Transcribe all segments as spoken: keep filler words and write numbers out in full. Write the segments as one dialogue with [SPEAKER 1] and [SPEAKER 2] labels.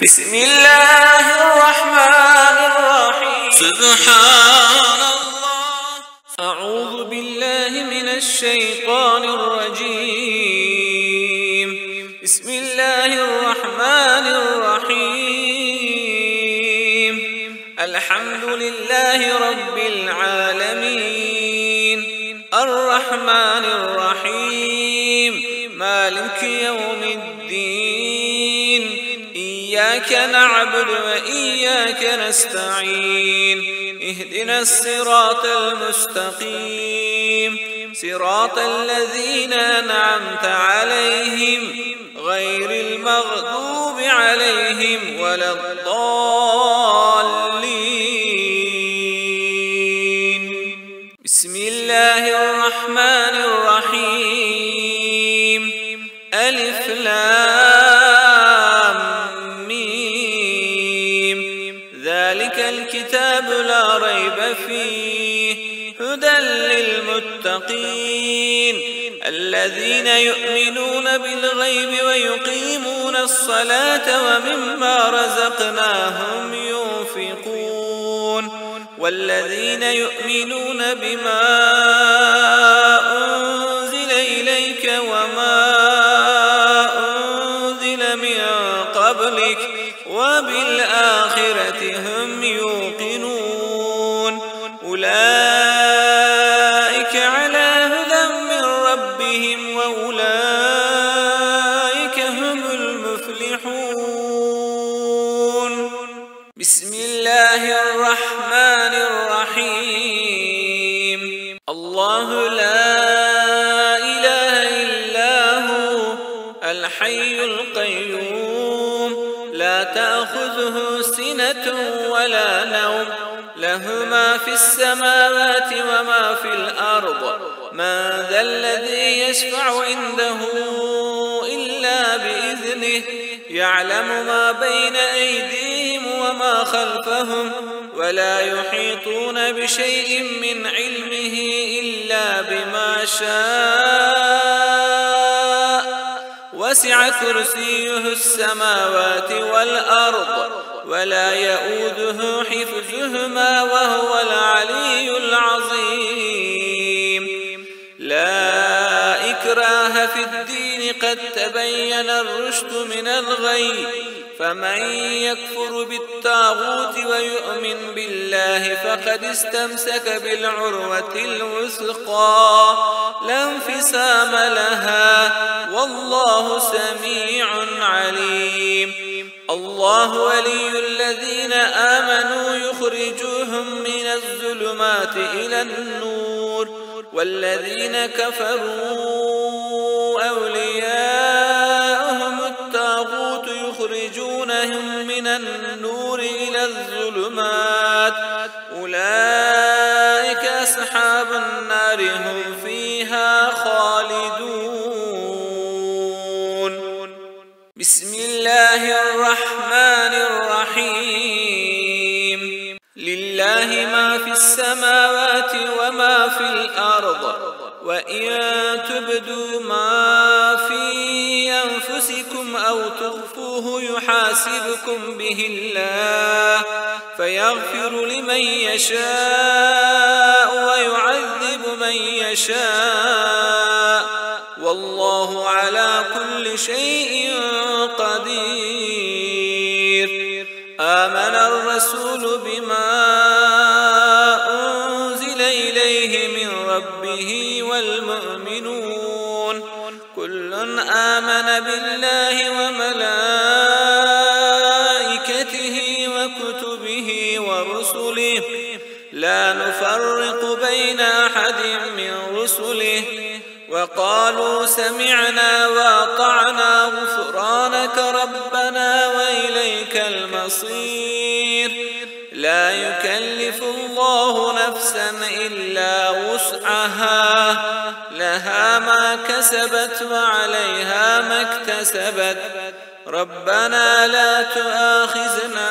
[SPEAKER 1] بسم الله الرحمن الرحيم. سبحان الله. أعوذ بالله من الشيطان الرجيم. بسم الله الرحمن الرحيم. الحمد لله رب العالمين الرحمن الرحيم مالك يوم الدين إياك نعبد وإياك نستعين اهدنا الصراط المستقيم صراط الذين أنعمت عليهم غير المغضوب عليهم ولا الضالين. بسم الله الرحمن الرحيم. ألف لام ميم. ذلك الكتاب لا ريب فيه هدى للمتقين الذين يؤمنون بالغيب ويقيمون الصلاة ومما رزقناهم ينفقون والذين يؤمنون بما أنزل إليك وما أنزل من قبلك وبالآخرة هم يوقنون أولئك على هدى من ربهم وأولئك هم المفلحون. بسم الله الرحمن الرحيم. الله لا إله إلا هو الحي القيوم لا تأخذه سنة ولا نوم له ما في السماوات وما في الأرض من ذا الذي يشفع عنده إلا بإذنه يعلم ما بين أيديهم وما خلفهم ولا يحيطون بشيء من علمه إلا بما شاء وسع كرسيه السماوات والأرض ولا يؤوده حفظهما وهو العلي العظيم. لا إكراه في الدين قد تبين الرشد من الغي فمن يكفر بالطاغوت ويؤمن بالله فقد استمسك بالعروة الوثقى لا انفصام لها والله سميع عليم. الله ولي الذين آمنوا يخرجوهم من الظلمات إلى النور والذين كفروا أولياءهم الطاغوت يخرجونهم من النور إلى الظلمات أولئك أصحاب النار هم فيها خالدون. بسم الله الرحمن الرحيم. لله ما في السماوات وما في الأرض وإن تبدوا ما في أنفسكم أو تخفوه يحاسبكم به الله فيغفر لمن يشاء ويعذب من يشاء والله على كل شيء قدير. آمن الرسول بما أنزل إليه من ربه والمؤمنون كل آمن بالله وملائكته وكتبه ورسله لا نفرق بين أحد من رسله وقالوا سمعنا وأطعنا غفرانك ربنا وإليك المصير. لا يكلف الله نفسا إلا وسعها لها ما كسبت وعليها ما اكتسبت ربنا لا تؤاخذنا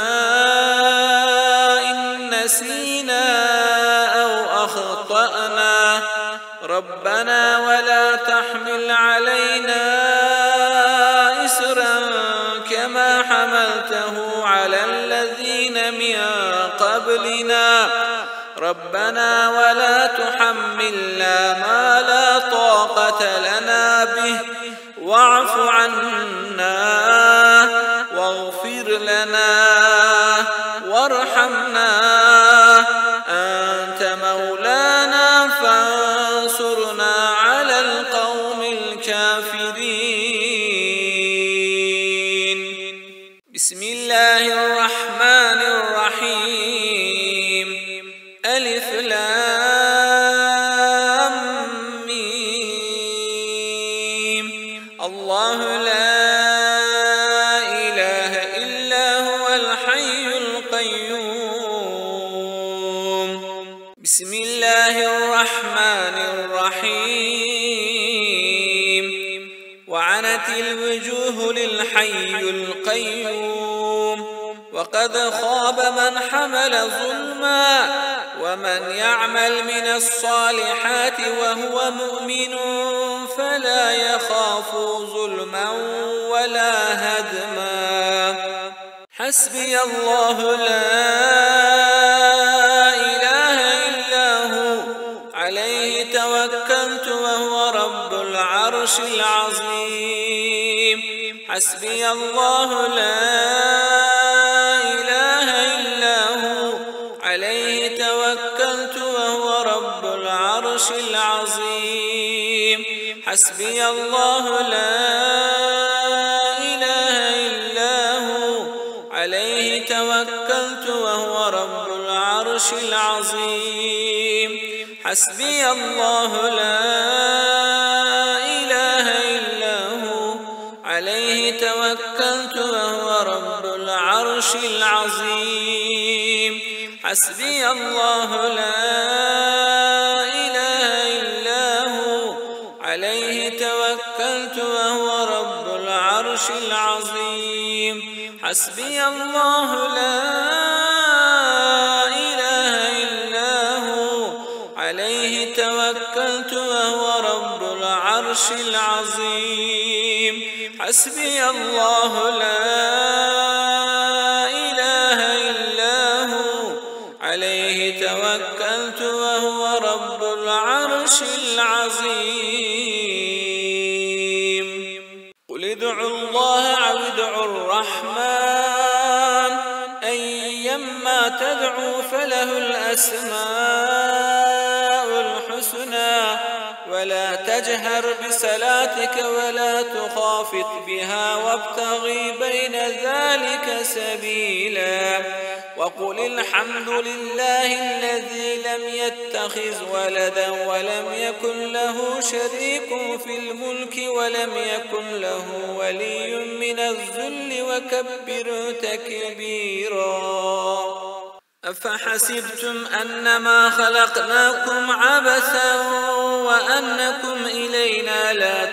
[SPEAKER 1] إن نسينا أو أخطأنا ربنا ولا تحمل علينا إصرا كما حملته على الذين من قبلنا ربنا ولا تحملنا ما لا طاقة لنا به واعف عنا واغفر لنا وارحمنا أنت مولانا فانصرنا على القوم الكافرين. بسم الله الرحمن الرحيم. ألف لام ميم. الله لا إله إلا هو الحي القيوم. بسم الله الرحمن الرحيم. وعنت الوجوه للحي القيوم وقد خاب من حمل ظلما ومن يعمل من الصالحات وهو مؤمن فلا يخاف ظلما ولا هدما. حسبي الله لا إله إلا هو عليه توكلت وهو رب العرش العظيم. حسبي الله لا إله إلا هو عليه توكلت وهو رب العرش العظيم. حسبي الله لا إله إلا هو عليه توكلت وهو رب العرش العظيم. حسبي الله لا إله إلا هو عليه توكلت وهو رب العرش العظيم. حسبي الله لا إله إلا هو عليه توكلت وهو رب العرش العظيم. حسبي الله لا إله إلا هو عليه توكلت وهو رب العرش العظيم. حسبي الله لا إله إلا هو عليه توكلت وهو رب العرش العظيم. قل ادعوا الله أو ادعوا الرحمن أيما تدعوا فله الأسماء الحسنى ولا تجهر بصلاتك ولا تخافت بها وابتغي بين ذلك سبيلا. وقل الحمد لله الذي لم يتخذ ولدا ولم يكن له شريك في الملك ولم يكن له ولي من الذل وكبره تكبيرا. أفحسبتم أنما خلقناكم عبثا وأنكم إلينا لا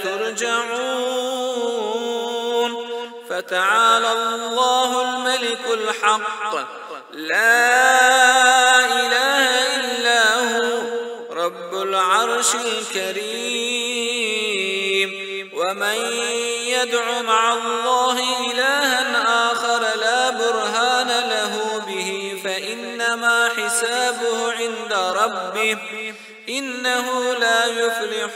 [SPEAKER 1] ترجعون. فتعالى الله الملك الحق لا إله إلا هو رب العرش الكريم. ومن يدع مع الله إلها آخر لا برهان له به فإنما حسابه عند ربه إنه لا يفلح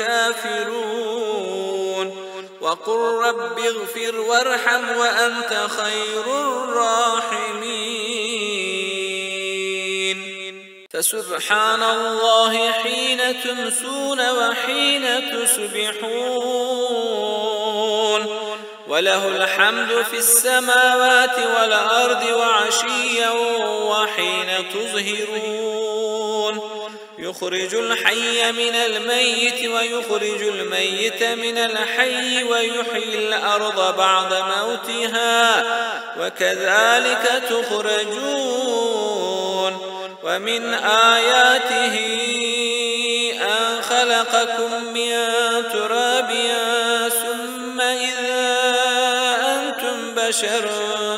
[SPEAKER 1] الكافرون. وقل رب اغفر وارحم وأنت خير الراحمين. فسبحان الله حين تمسون وحين تصبحون وله الحمد في السماوات والأرض وعشيا وحين تظهرون. يخرج الحي من الميت ويخرج الميت من الحي ويحيي الأرض بعد موتها وكذلك تخرجون. ومن آياته أن خلقكم من تراب ثم إذا أنتم بشر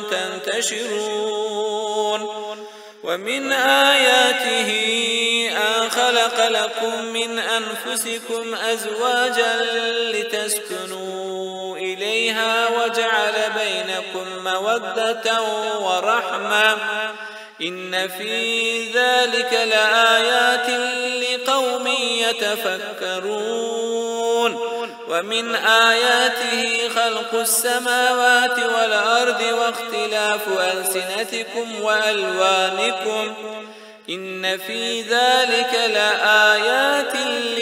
[SPEAKER 1] تنتشرون. ومن آياته أن خلق لكم من أنفسكم أزواجا لتسكنوا إليها فيها وجعل بينكم مودة ورحمة إن في ذلك لآيات لقوم يتفكرون ومن آياته خلق السماوات والأرض واختلاف ألسنتكم وألوانكم إن في ذلك لآيات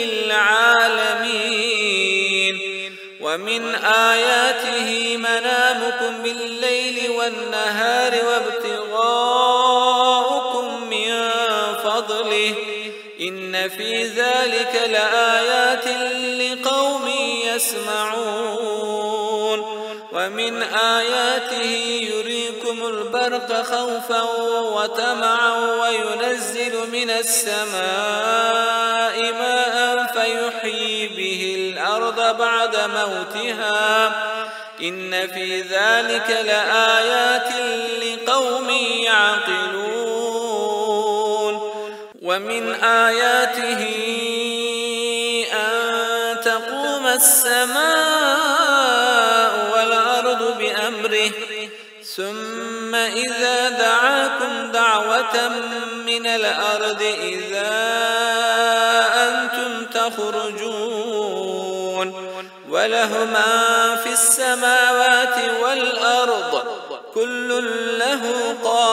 [SPEAKER 1] للعالمين ومن آياته منامكم بالليل والنهار وابتغاؤكم من فضله إن في ذلك لآيات لقوم يسمعون ومن آياته يريكم البرق خوفا وطمعا وينزل من السماء ماء فيحيي به الأرض بعد موتها إن في ذلك لآيات لقوم يعقلون ومن آياته أن تقوم السماء والأرض بأمره ثم إذا دعاكم دعوة من الأرض إذا أنتم تخرجون وله ما في السماوات والأرض كل له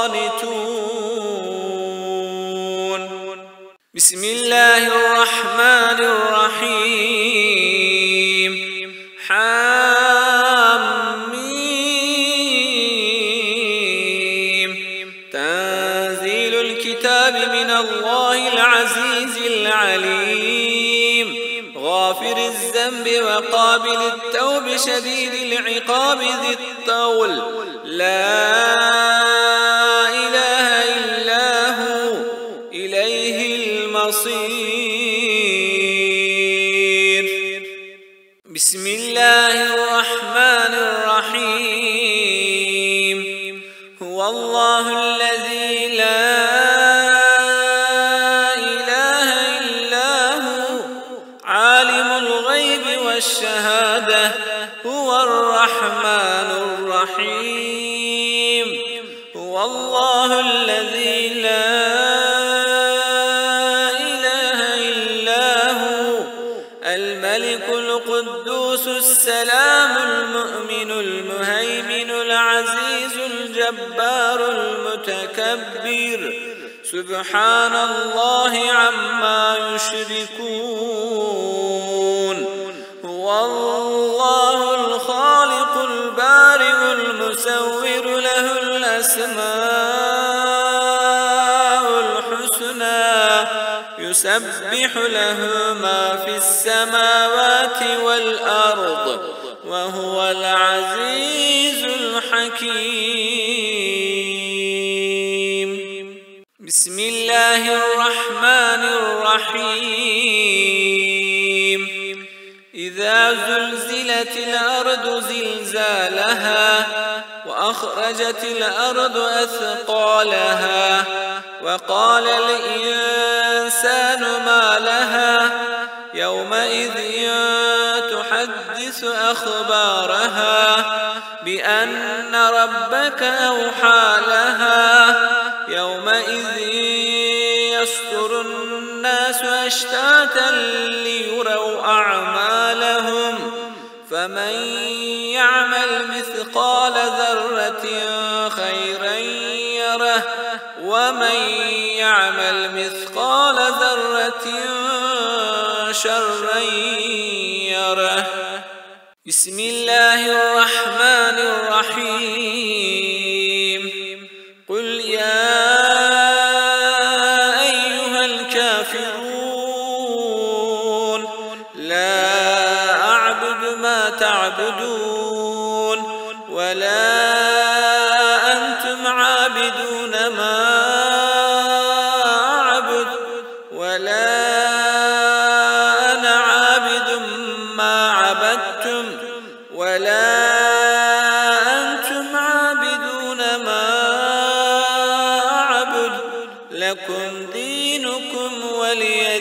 [SPEAKER 1] قانتون بسم الله الرحمن الرحيم حاميم تنزيل الكتاب من الله العزيز العليم غافر الذنب وقابل التوب شديد العقاب ذي الطول لا إله إلا هو إليه المصير بسم الله الرحمن الرحيم هو الله الذي لا إله إلا هو عالم الغيب والشهادة هو الرحمن الرحيم هو الله الذي لا الملك القدوس السلام المؤمن المهيمن العزيز الجبار المتكبر سبحان الله عما يشركون هو الله الخالق البارئ المصور له الأسماء الحسنى يسبح له ما في السماوات والأرض وهو العزيز الحكيم بسم الله الرحمن الرحيم إذا زلزلت الأرض زلزالها وأخرجت الأرض أثقالها وقال الإنسان ما لها يومئذ تحدث أخبارها بأن ربك أوحى لها يومئذ يصدر الناس أشتاتا ليروا أعمالهم فمن يعمل مثقال ذرة خيرا يره ومن يعمل مثقال ذرة شرا يره بسم الله الرحمن الرحيم قل يا أيها الكافرون لا أعبد ما تعبدون ولا أنتم عابدون ما أعبد ولا أنا عابد ما عبدتم ولا أنتم عابدون ما أعبد لكم دينكم ولي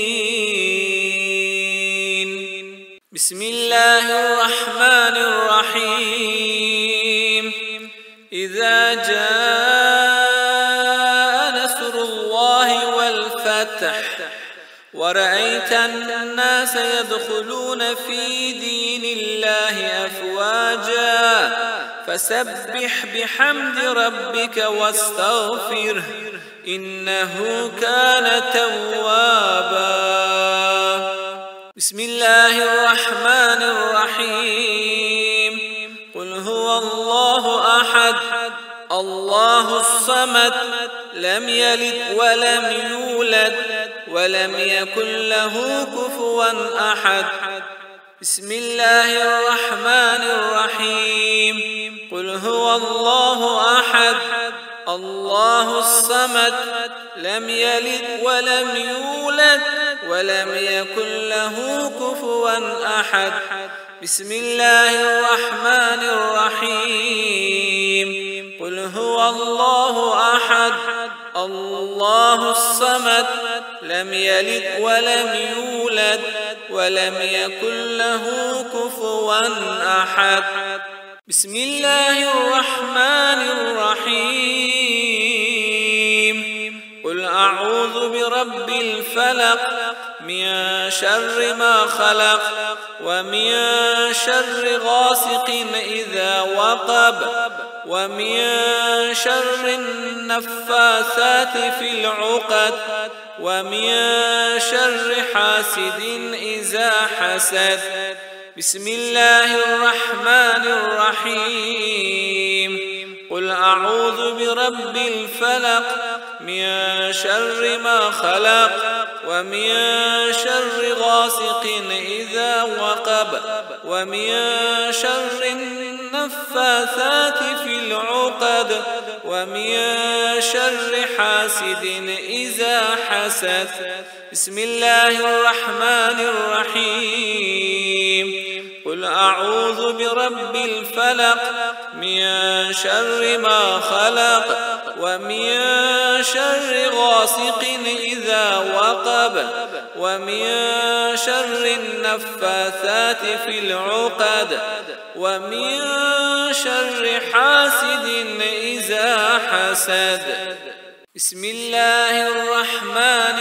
[SPEAKER 1] دين بسم الله الرحمن الرحيم الرحيم إذا جاء نصر الله والفتح ورأيت الناس يدخلون في دين الله أفواجا فسبح بحمد ربك واستغفره إنه كان توابا. بسم الله الرحمن الرحيم قل هو الله أحد الله الصمد لم يلد ولم يولد ولم يكن له كفوا أحد. بسم الله الرحمن الرحيم قل هو الله أحد الله الصمد لم يلد ولم يولد ولم يكن له كفوا أحد. بسم الله الرحمن الرحيم قل هو الله أحد الله الصمد لم يلد ولم يولد ولم يكن له كفوا أحد. بسم الله الرحمن الرحيم قل أعوذ برب الفلق من شر ما خلق ومن شر غاسق إذا وقب ومن شر النفاثات في العقد ومن شر حاسد إذا حسد. بسم الله الرحمن الرحيم قل أعوذ برب الفلق من شر ما خلق ومن شر غاسق إذا وقب ومن شر النفاثات في العقد ومن شر حاسد إذا حسد. بسم الله الرحمن الرحيم قل أعوذ برب الفلق من شر ما خلق ومن شر غاسق إذا وقب ومن شر النفاثات في العقد ومن شر حاسد إذا حسد. بسم الله الرحمن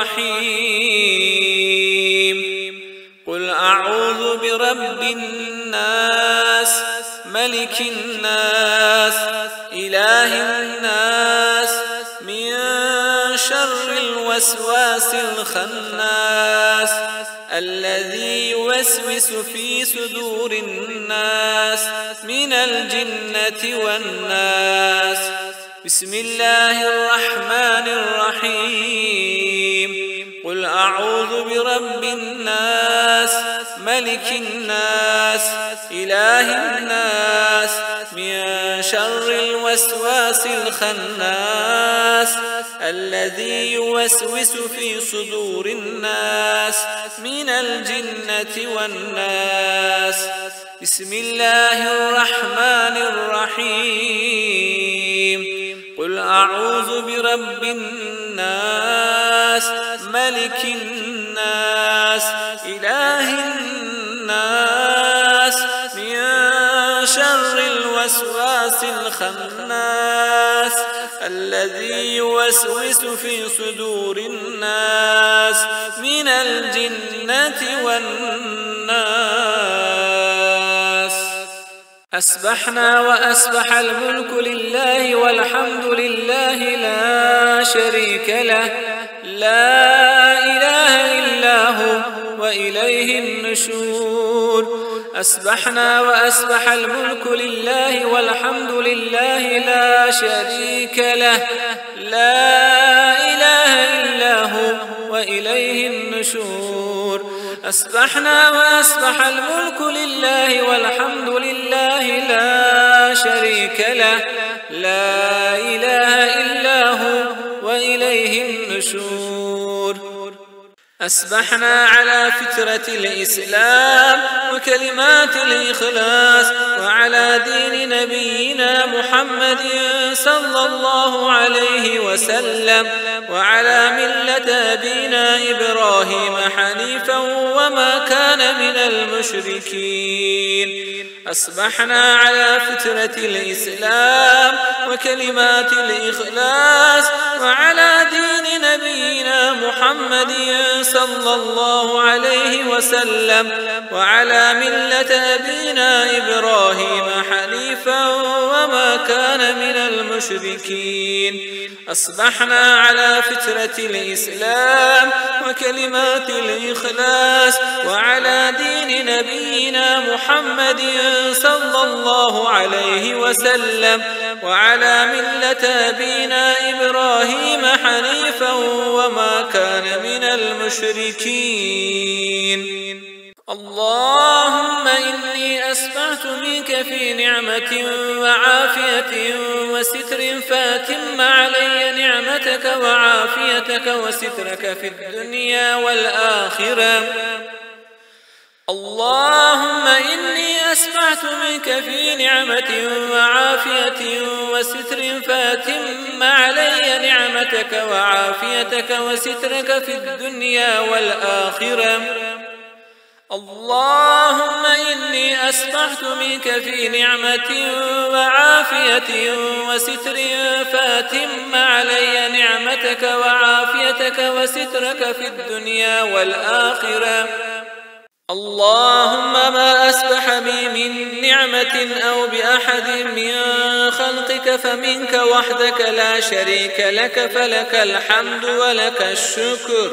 [SPEAKER 1] الرحيم قل أعوذ برب الناس ملك الناس إله الناس من شر الوسواس الخناس الذي يوسوس في صدور الناس من الجنة والناس. بسم الله الرحمن الرحيم قل أعوذ برب الناس ملك الناس إله الناس من شر الوسواس الخناس الذي يوسوس في صدور الناس من الجنة والناس. بسم الله الرحمن الرحيم قل أعوذ برب الناس ملك الناس إله الناس من شر الوسواس الخناس الذي يوسوس في صدور الناس من الجنة والناس. أسبحنا وأسبح الملك لله والحمد لله لا شريك له لا إله إلا هو وإليه النشور. أسبحنا وأسبح الملك لله والحمد لله لا شريك له لا إله إلا هو وإليه النشور. أسبحنا وأسبح الملك لله والحمد لله لا شريك له لا إله إلا هو وإليه النشور. أسبحنا على فطرة الإسلام وكلمات الإخلاص وعلى دين نبينا محمد صلى الله عليه وسلم وعلى ملة أبينا إبراهيم حنيفا وما كان من المشركين. أصبحنا على فترة الإسلام وكلمات الإخلاص وعلى دين نبينا محمد صلى الله عليه وسلم وعلى ملة أبينا إبراهيم حنيفا وما كان من المشركين. أصبحنا على فترة الإسلام وكلمات الإخلاص وعلى دين نبينا محمد صلى الله عليه وسلم وعلى ملة أبينا إبراهيم حنيفا وما كان من المشركين. اللهم إني أسمعت منك في نعمة وعافية وستر فأتم علي نعمتك وعافيتك وسترك في الدنيا والآخرة. اللهم إني أسمعت منك في نعمة وعافية وستر فأتم علي نعمتك وعافيتك وسترك في الدنيا والآخرة. اللهم إني أسمعت منك في نعمة وعافية وستر فأتم علي نعمتك وعافيتك وسترك في الدنيا والآخرة. اللهم ما أسبح بي من نعمة أو بأحد من خلقك فمنك وحدك لا شريك لك فلك الحمد ولك الشكر.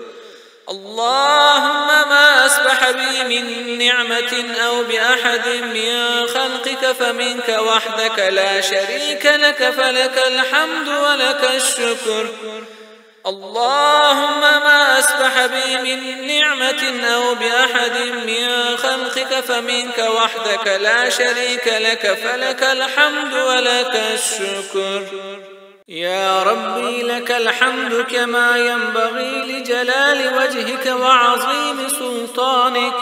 [SPEAKER 1] اللهم ما أسبح بي من نعمة أو بأحد من خلقك فمنك وحدك لا شريك لك فلك الحمد ولك الشكر. اللهم ما أسبح بي من نعمة أو بأحد من خلقك فمنك وحدك لا شريك لك فلك الحمد ولك الشكر. يا ربي لك الحمد كما ينبغي لجلال وجهك وعظيم سلطانك.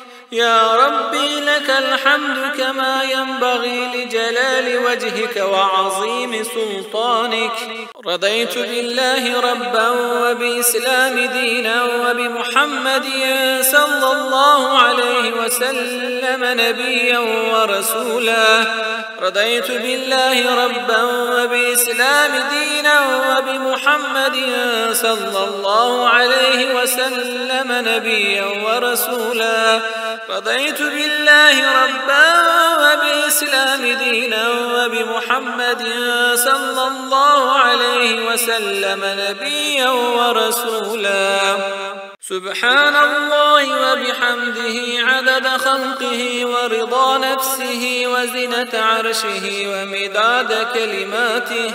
[SPEAKER 1] يا ربي لك الحمد كما ينبغي لجلال وجهك وعظيم سلطانك. رضيت بالله ربا وبإسلام دينا وبمحمد صلى الله عليه وسلم نبيا ورسولا. رضيت بالله ربا وبإسلام دينا وبمحمد صلى الله عليه وسلم نبيا ورسولا. رضيت بالله ربا وبإسلام دينا وبمحمد صلى الله عليه وسلم نبيا ورسولا. سبحان الله وبحمده عدد خلقه ورضا نفسه وزنة عرشه ومداد كلماته.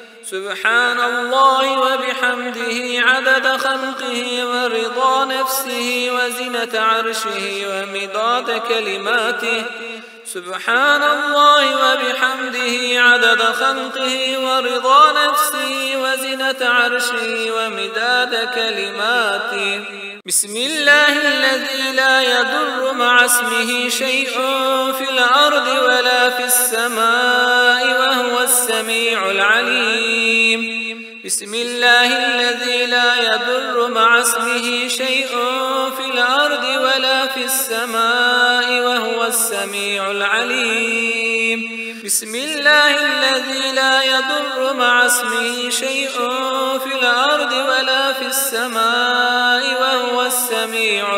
[SPEAKER 1] سبحان الله وبحمده عدد خلقه ورضا نفسه وزنة عرشه ومداد كلماته. سبحان الله وبحمده عدد خلقه ورضا نفسه وزنة عرشه ومداد كلماته. بسم الله الذي لا يضر مع اسمه شيء في الأرض ولا في السماء وهو السميع العليم. بسم الله الذي لا يضر مع اسمه شيء في الأرض ولا في السماء وهو السميع العليم. بسم الله الذي لا يضر مع اسمه شيء في الأرض ولا في السماء وهو السميع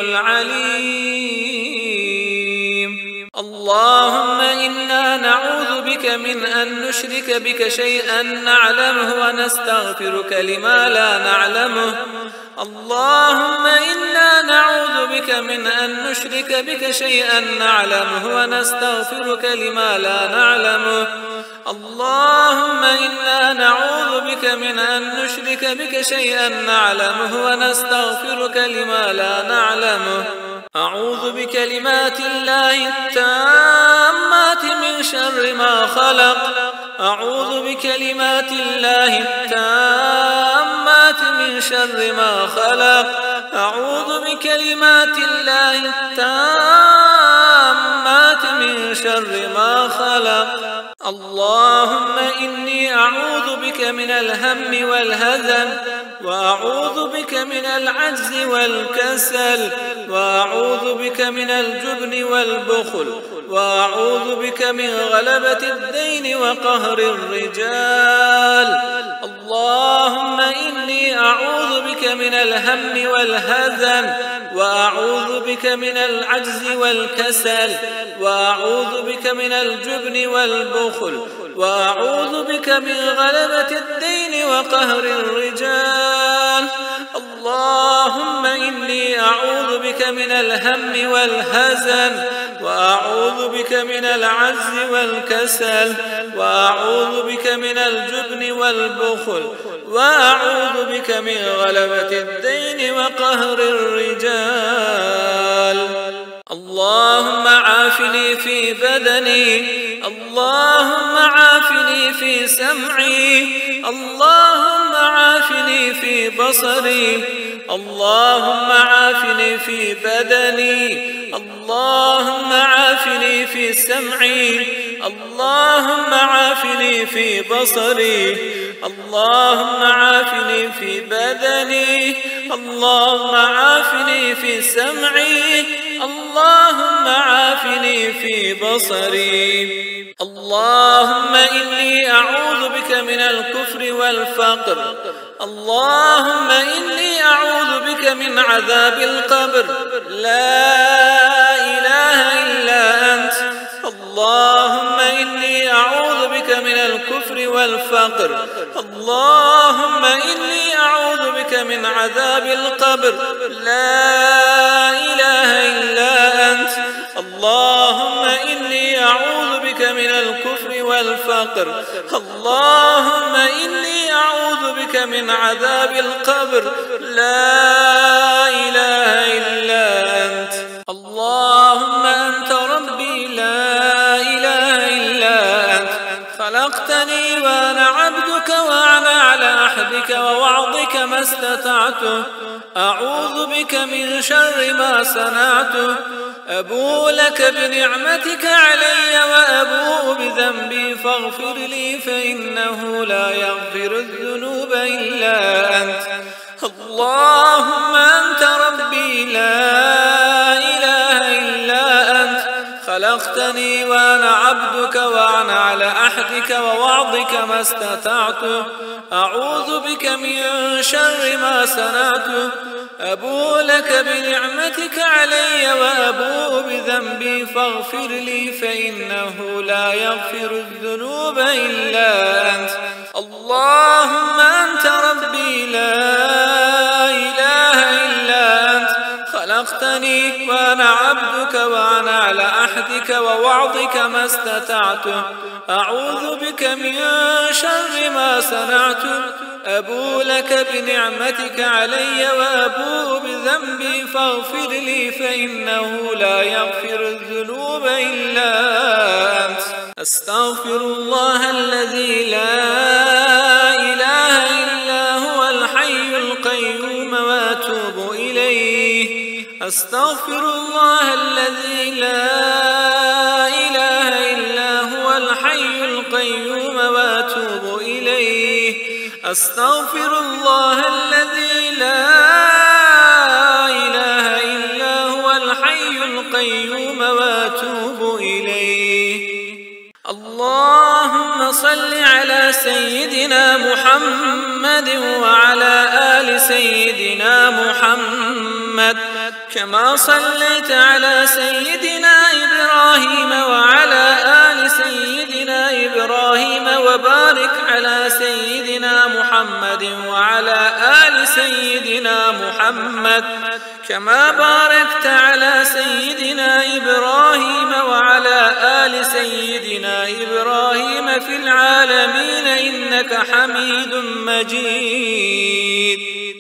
[SPEAKER 1] العليم. اللهم إنا نعوذ بك من أن نشرك بك شيئا نعلمه ونستغفرك لما لا نعلمه. اللهم إنا نعوذ بك من أن نشرك بك شيئا نعلمه ونستغفرك لما لا نعلمه. اللهم إنا نعوذ بك من أن نشرك بك شيئا نعلمه ونستغفرك لما لا نعلمه. أعوذ بكلمات الله التامات من شر ما خلق. أعوذ بكلمات الله التامات من شر ما خلق. أعوذ بكلمات الله التامات من شر ما خلق. اللهم إني أعوذ بك من الهم والهزل وأعوذ بك من العجز والكسل وأعوذ بك من الجبن والبخل وأعوذ بك من غلبة الدين وقهر الرجال. اللهم إني أعوذ بك من الهم والهزن، وأعوذ بك من العجز والكسل، وأعوذ بك من الجبن والبخل، وأعوذ بك من غلبة الدين وقهر الرجال. اللهم إني أعوذ بك من الهم والهزن، وأعوذ بك من العجز والكسل، وأعوذ بك من الجبن والبخل، وأعوذ بك من غلبة الدين وقهر الرجال. اللهم عافني في بدني، اللهم عافني في سمعي، اللهم عافني في بصري، اللهم عافني في بدني، اللهم عافني في سمعي، اللهم عافني في بصري، اللهم عافني في بدني، اللهم عافني في سمعي، اللهم عافني في بصري. اللهم إني أعوذ بك من الكفر والفقر، اللهم إني أعوذ بك من عذاب القبر، لا إله إلا أنت. اللهم إني أعوذ بك من الكفر والفقر، اللهم إني أعوذ بك من عذاب القبر، لا إله إلا أنت. اللهم إني أعوذ بك من الكفر والفقر، اللهم إني أعوذ بك من عذاب القبر، لا إله إلا أنت. اللهم أنت ربي لا إله إلا أنت، خلقتني وأنا عبدك وأنا على عهدك ووعدك ما استطعت، أعوذ بك من شر ما صنعت، أبوء لك بنعمتك علي وأبوء بذنبي فاغفر لي فإنه لا يغفر الذنوب إلا أنت. اللهم أنت ربي لا إله إلا أنت، خلقتني وأنا عبدك وأنا على عهدك ووعدك ما استطعت، أعوذ بك من شر ما صنعت، أبوء لك بنعمتك علي وأبوء بذنبي فاغفر لي فإنه لا يغفر الذنوب إلا أنت. اللهم أنت ربي لا إله إلا أنت، خلقتني وأنا عبدك وأنا على عهدك ووعدك ما استطعت، أعوذ بك من شر ما صنعت، أبوء لك بنعمتك علي وأبوء بذنبي فاغفر لي فإنه لا يغفر الذنوب إلا أنت. أستغفر الله الذي لا إله إلا هو الحي القيوم وأتوب إليه. أستغفر الله الذي لا إله إلا هو الحي القيوم وأتوب إليه. أستغفر الله الذي لا إله إلا هو الحي القيوم وأتوب إليه. اللهم صل على سيدنا محمد وعلى آل سيدنا محمد كما صليت على سيدنا إبراهيم وعلى آل سيدنا إبراهيم وبارك على سيدنا محمد وعلى آل سيدنا محمد كما باركت على سيدنا إبراهيم وعلى آل سيدنا إبراهيم في العالمين إنك حميد مجيد.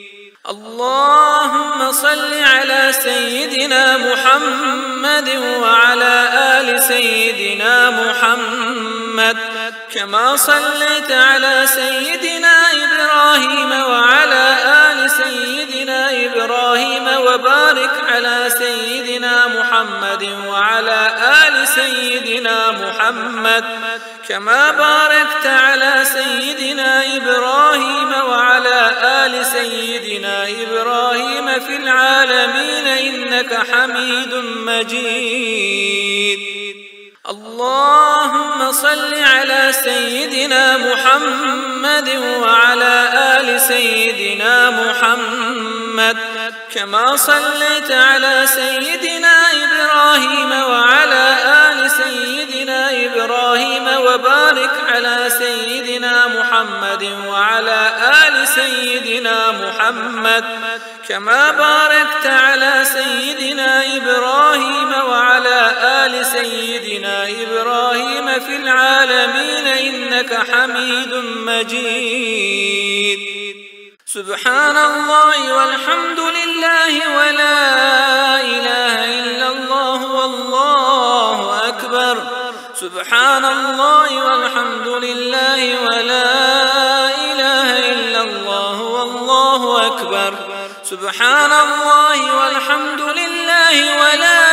[SPEAKER 1] اللهم صل على سيدنا محمد وعلى آل سيدنا محمد كما صليت على سيدنا إبراهيم وعلى آل سيدنا إبراهيم وبارك على سيدنا محمد وعلى آل سيدنا محمد كما باركت على سيدنا إبراهيم وعلى آل سيدنا إبراهيم في العالمين إنك حميد مجيد. اللهم صل على سيدنا محمد وعلى آل سيدنا محمد كما صليت على سيدنا إبراهيم وعلى آل سيدنا إبراهيم وبارك على سيدنا محمد وعلى آل سيدنا محمد كما باركت على سيدنا إبراهيم وعلى آل سيدنا إبراهيم في العالمين إنك حميد مجيد. سبحان الله والحمد لله ولا إله إلا الله والله أكبر. سبحان الله والحمد لله ولا إله إلا الله والله أكبر. سبحان الله والحمد لله ولا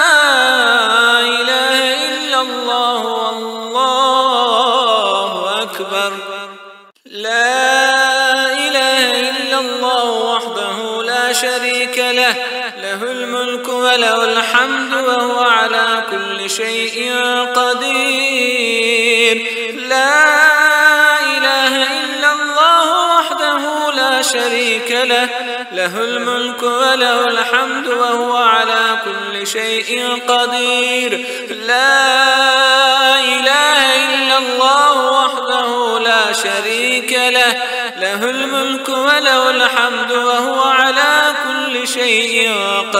[SPEAKER 1] إله إلا الله والله أكبر. لا إله إلا الله وحده لا شريك له، له الملك وله الحمد وهو على كل شيء قدير. لا إله إلا الله وحده لا شريك له، له الملك وله الحمد وهو على كل شيء قدير. لا إله إلا الله وحده لا شريك له، له الملك وله الحمد وهو على كل شيء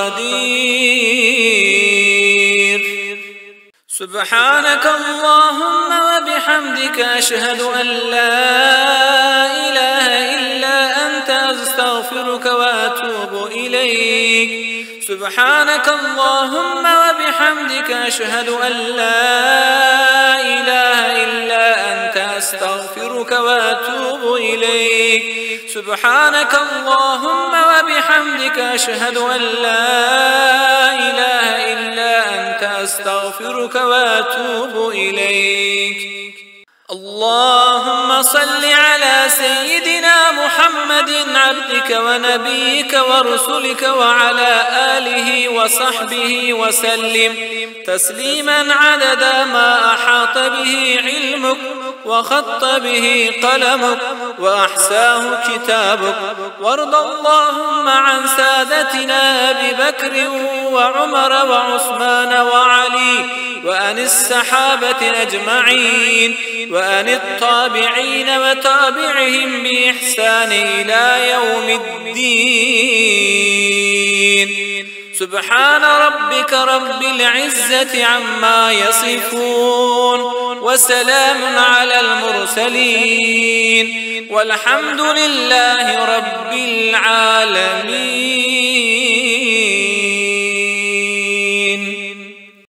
[SPEAKER 1] قدير. سبحانك اللهم وبحمدك أشهد أن لا إله إلا أنت أستغفرك وأتوب إليك. سبحانك اللهم وبحمدك أشهد أن لا إله إلا أنت أستغفرك وأتوب إليك. سبحانك اللهم وبحمدك أشهد أن لا إله إلا أنت أستغفرك وأتوب إليك. اللهم صل على سيدنا محمد عبدك ونبيك ورسلك وعلى آله وصحبه وسلم تسليما عدد ما أحاط به علمك وخط به قلمك وأحساه كتابك. وارض اللهم عن سادتنا أبي بكر وعمر وعثمان وعلي وعن الصحابة أجمعين وعن التابعين وتابعهم بإحسان إلى يوم الدين. سبحان ربك رب العزة عما يصفون وسلام على المرسلين والحمد لله رب العالمين.